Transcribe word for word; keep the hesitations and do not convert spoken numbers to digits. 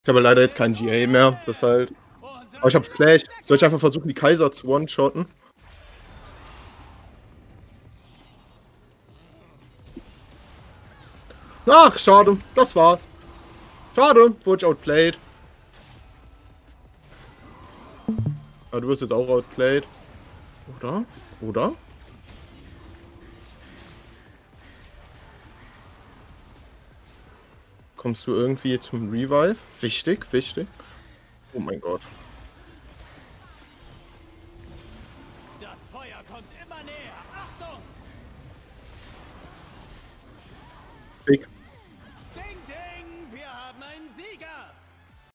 Ich habe leider jetzt keinen G A mehr, das halt aber ich habe Flash. Soll ich einfach versuchen, die Kai'Sa zu one-shotten? Ach, schade. Das war's. Schade, wurde ich outplayed. Aber du wirst jetzt auch outplayed. Oder? Oder? Kommst du irgendwie zum Revive? Wichtig, wichtig. Oh mein Gott. Das Feuer kommt immer näher. Achtung! Big.